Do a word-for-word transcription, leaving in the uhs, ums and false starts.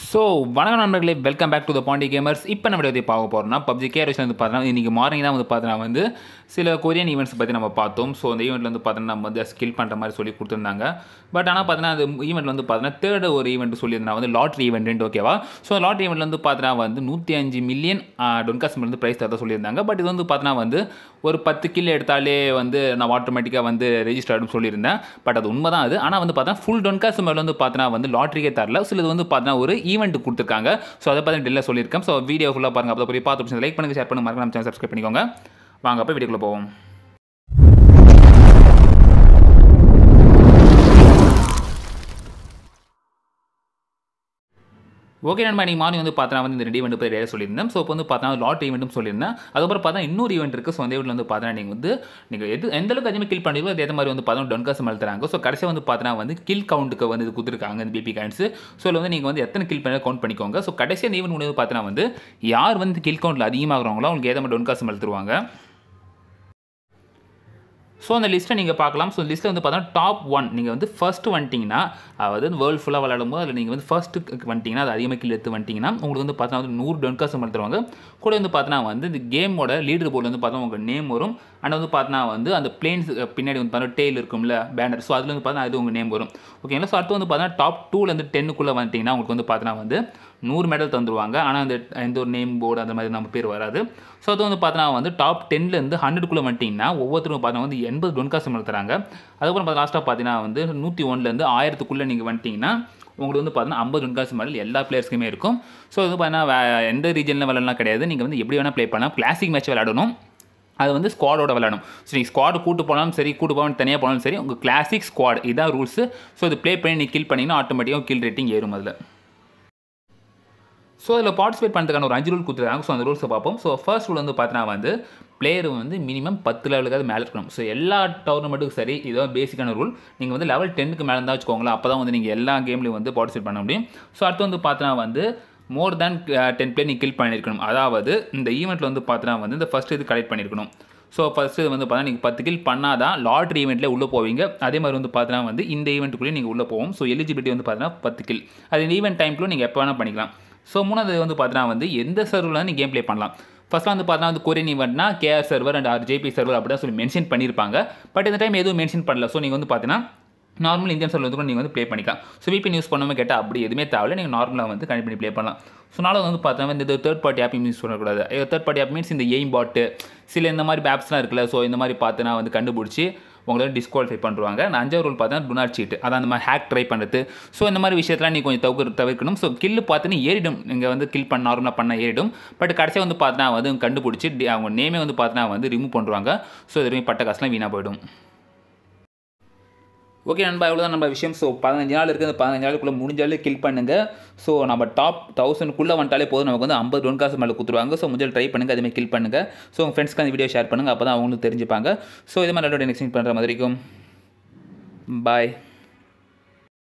So வணக்கம் நண்பர்களே, welcome back to the Pondygamerz. இப்போ நம்ம வீடியோ பார்க்க போகிறோம்னா பப்ஜி கேஆர் வந்து பார்த்தோன்னா இன்றைக்கி மார்னிங் தான் வந்து பார்த்தோன்னா வந்து சில கொரியன் ஈவெண்ட்ஸ் பற்றி நம்ம பார்த்தோம். ஸோ அந்த ஈவெண்ட்டில் வந்து பார்த்தோன்னா நம்ம வந்து ஸ்கில் பண்ணுற மாதிரி சொல்லி கொடுத்துருந்தாங்க. பட் ஆனால் பார்த்தோன்னா அது ஈவெண்ட் வந்து பார்த்தோன்னா தேர்ட் ஒரு ஈவெண்ட் சொல்லியிருந்தாங்க வந்து லாட்ரி ஈவெண்ட். ஓகேவா? ஸோ லாட்ரி ஈவெண்ட் வந்து பார்த்தோன்னா வந்து நூற்றி அஞ்சு மில்லியன் டொன்காஸ் வந்து ப்ரைஸ் தரதான் சொல்லியிருந்தாங்க. பட் இது வந்து பார்த்தோன்னா வந்து ஒரு பத்து கில் எடுத்தாலே வந்து நான் ஆட்டோமேட்டிக்காக வந்து ரெஜிஸ்டர் ஆகிடும் சொல்லியிருந்தேன். பட் அது உண்மை தான் அது. ஆனால் வந்து பார்த்தா ஃபுல் டொன்காஸ் மேலே வந்து பார்த்தோன்னா வந்து லாட்ரிக்கே தரல. ஸோ இது வந்து பார்த்தோன்னா ஒரு ஈவெண்ட் கொடுத்துருக்காங்க. ஸோ அதை பற்றி டெல்லில் சொல்லியிருக்கேன். ஸோ வீடியோ ஃபுல்லாக பாருங்கள். அப்போ போய் பார்த்து லைக் பண்ணுங்கள், ஷேர் பண்ணுங்கள், மறக்காம நம்ம சேனல் சப்ஸ்கிரைப் பண்ணிக்கோங்க. வாங்க அப்போ வீடியோக்குள்ளே போவோம். ஓகே நண்பா, நீங்கள் மார்னிங் வந்து பார்த்தா வந்து இந்த ரெண்டு ஈவெண்ட் பற்றி நிறைய சொல்லியிருந்தேன். ஸோ இப்போ வந்து பார்த்தா லாட் ஈவெண்ட்டும் சொல்லியிருந்தேன். அதுக்கப்புறம் பார்த்தா இன்னொரு ஈவெண்ட் இருக்குது. ஸோ அந்த ஈவெண்ட் வந்து பார்த்தா நீங்கள் வந்து நீங்கள் எது எந்த அளவுக்கு அதிகமாக கில் பண்ணிங்களோ அதே மாதிரி வந்து பார்த்தா டொன்காஸ் மேலே தராங்க. ஸோ கடைசியாக வந்து பார்த்தா வந்து கில் கவுண்ட்டுக்கு வந்து இது கொடுத்துருக்காங்க இந்த பிபி காயின்ஸ். ஸோ இதில் வந்து நீங்கள் வந்து எத்தனை கில் பண்ணி கவுண்ட் பண்ணிக்கோங்க. ஸோ கடைசியாக இந்த ஈவெண்ட் வந்து பார்த்தா வந்து யார் வந்து கில் கவுண்ட்டில் அதிகமாகிறவங்களோ அவங்களுக்கு ஏதோ மாதிரி டொன்காஸ் மேலே தருவாங்க. ஸோ அந்த லிஸ்ட்டை நீங்கள் பார்க்கலாம். ஸோ லிஸ்ட்டில் வந்து பார்த்தா டாப் ஒன் நீங்கள் வந்து ஃபஸ்ட்டு வந்துட்டிங்கன்னா, அதாவது வேர்ல்டு ஃபுல்லாக விளையாடும் போது அதில் நீங்கள் வந்து ஃபஸ்ட்டு வந்துட்டிங்கன்னா, அது அதிகமாக கீழே எடுத்து வந்துட்டிங்கன்னா உங்களுக்கு வந்து பார்த்தா வந்து நூறு டொன்காஸ் தருவாங்க. கூட வந்து பார்த்தா வந்து இந்த கேமோட லீடர் போர்டில் வந்து பார்த்தா உங்கள் நேம் வரும். அண்ட் வந்து பார்த்தா வந்து அந்த பிளேன்ஸ் பின்னாடி வந்து பார்த்தா டெய்ல் இருக்கும்ல பேனர். ஸோ அதில் வந்து பார்த்தா அது உங்கள் நேம் வரும். ஓகேங்களா? ஸோ அடுத்து வந்து பார்த்தா டாப் டூலேருந்து டென்னுக்குள்ளே வந்துட்டிங்கன்னா உங்களுக்கு வந்து பார்த்தா வந்து நூறு மெடல் தந்துடுவாங்க. ஆனால் அந்த எந்த ஒரு நேம் போர்டு அந்த மாதிரி நம்ம பேர் வராது. ஸோ அது வந்து பார்த்தா வந்து டாப் டென்லேருந்து ஹண்ட்ரடுக்குள்ளே வந்துட்டிங்கன்னா ஒவ்வொருத்தரும் பார்த்தா வந்து எண்பது டொன்காஸ் மேலே தராங்க. அதுக்கப்புறம் பார்த்து லாஸ்ட்டாக பார்த்தீங்கன்னா வந்து நூற்றி ஒன்றுலேருந்து ஆயிரத்துக்குள்ளே நீங்கள் வந்துட்டிங்கன்னா உங்களுக்கு வந்து பார்த்தீங்கன்னா ஐம்பது டொன்காஸ் மெடல் எல்லா பிளேயர்ஸ்க்குமே இருக்கும். ஸோ இது பார்த்தீங்கன்னா எந்த ரீஜனில் விளையாடலாம் கிடையாது. நீங்கள் வந்து எப்படி வேணால் ப்ளே பண்ணலாம். கிளாசிக் மேட்ச் விளையாடணும். அது வந்து ஸ்குவாடோட விளையாடும். ஸோ நீங்கள் ஸ்குவாடு கூட்டு போனாலும் சரி, கூட்டு போகணும் தனியாக போனாலும் சரி, உங்கள் கிளாசிக் ஸ்குவாட் இதான் ரூல்ஸு. ஸோ இது ப்ளே பண்ணி நீங்கள் கில் பண்ணிங்கன்னா ஆட்டோமேட்டிக்காக கில் ரேட்டிங் ஏறும் அதில். ஸோ அதில் பார்ட்டிசிபேட் பண்ணுறதுக்கான ஒரு அஞ்சு ரூல் கொடுத்துருக்காங்க. ஸோ அந்த ரூல்ஸை பார்ப்போம். ஸோ ஃபர்ஸ்ட் ரூல் வந்து பார்த்தீங்கன்னா வந்து பிளேயர் வந்து மினிமம் பத்து லெவலுக்காவது மேலே இருக்கணும். ஸோ எல்லா டோர்னமெண்ட்டுக்கும் சரி, இதுதான் பேசிக்கான ரூல். நீங்கள் வந்து லெவல் டென்னுக்கு மேலே இருந்தால் வச்சுக்கோங்களேன். அப்போ தான் வந்து நீங்கள் எல்லா கேம்லையும் வந்து பார்ட்டிசிபேட் பண்ண முடியும். ஸோ அடுத்து வந்து பார்த்தீங்கன்னா வந்து மோர் தேன் டென் பிளே நீங்கள் கில் பண்ணியிருக்கணும். அதாவது இந்த ஈவெண்ட்டில் வந்து பார்த்தீங்கன்னா வந்து இந்த ஃபஸ்ட் இது கலெக்ட் பண்ணியிருக்கணும். ஸோ ஃபஸ்ட்டு இது வந்து பார்த்தா நீங்கள் பத்து கில் பண்ணால் தான் லாட்ரி ஈவெண்ட்டில் உள்ளே போவீங்க. அதே மாதிரி வந்து பார்த்தீங்கன்னா வந்து இந்த ஈவெண்ட்டுக்குள்ளேயே நீங்கள் உள்ளே போவோம். ஸோ எலிஜிபிலிட்டி வந்து பார்த்தீங்கன்னா பத்து கில். அது இந்த ஈவெண்ட் டைம்க்குள்ளே நீங்கள் எப்போ வேணால் பண்ணிக்கலாம். ஸோ மூணாவது வந்து பார்த்தீங்கன்னா வந்து எந்த சர்வரில் நீங்கள் கேம் ப்ளே பண்ணலாம். ஃபஸ்ட்லாம் வந்து பார்த்தா வந்து கொரியன் ஈவெண்ட்னா KR server and RJP server அப்படி தான் சொல்லி மென்ஷன் பண்ணியிருப்பாங்க. பட் இந்த டைம் எதுவும் மென்ஷன் பண்ணல. ஸோ நீங்கள் வந்து பார்த்தீங்கன்னா நார்மல் இந்தியன் சர்வர் வந்து கூட நீங்கள் வந்து ப்ளே பண்ணிக்கலாம். ஸோ விபிஎன் யூஸ் பண்ணாமல் கேட்டால் அப்படி எதுவுமே தேவையில்லை. நீங்கள் நார்மலாக வந்து கனெக்ட் பண்ணி ப்ளே பண்ணலாம். ஸோ நாளாக வந்து பார்த்தா இந்த தேர்ட் பார்ட்டி ஆப் யூஸ் பண்ணக்கூடாது. தேர்ட் பார்ட்டி ஆப் மீன்ஸ் இந்த எய்ம் பாட்டு சில இந்த மாதிரி ஆப்ஸ்லாம் இருக்குல்ல. ஸோ இந்த மாதிரி பார்த்து நான் வந்து கண்டுபிடிச்சி உங்களை டிஸ்குவாலிஃபை பண்ணுவாங்க. நான் அஞ்சாவது ரூல் பார்த்தா டு நாட் சீட், அதான் அந்த மாதிரி ஹேக் ட்ரை பண்ணுறது. ஸோ இந்த மாதிரி விஷயத்தெலாம் நீங்கள் கொஞ்சம் தவிர தவிர்க்கணும். ஸோ கில்லு பார்த்துன்னு ஏறிடும். நீங்கள் வந்து கில் பண்ண நார்மலாக பண்ணால் ஏறிடும். பட் கடைசியாக வந்து பார்த்தா வந்து கண்டுபிடிச்சி அவங்க நேமே வந்து பார்த்தா வந்து ரிமூவ் பண்ணுவாங்க. ஸோ இதுலேயும் பட்ட காசுலாம் வீணாக போயிடும். ஓகே நண்பா, இவ்வளோ தான் நம்ம விஷயம். ஸோ பதினஞ்சு நாள் இருக்குது. அந்த பதினஞ்சு நாளுக்குள்ளே முடிஞ்சாலே கில் பண்ணுங்கள். ஸோ நம்ம டாப் தௌசண்ட்குள்ளே வந்துட்டாலே போதும். நமக்கு வந்து ஐம்பது டொன்காஸ் மேலே கொடுத்துருவாங்க. ஸோ முடிஞ்சால் ட்ரை பண்ணுங்கள், அதேமாதிரி கில் பண்ணுங்கள். ஸோ உங்கள் ஃப்ரெண்ட்ஸ்க்கு அந்த வீடியோ ஷேர் பண்ணுங்கள். அப்போ தான் அவங்களும் தெரிஞ்சுப்பாங்க. ஸோ இது மாதிரி நெக்ஸ்ட் பண்ணுற மாதிரி இருக்கும். பாய்.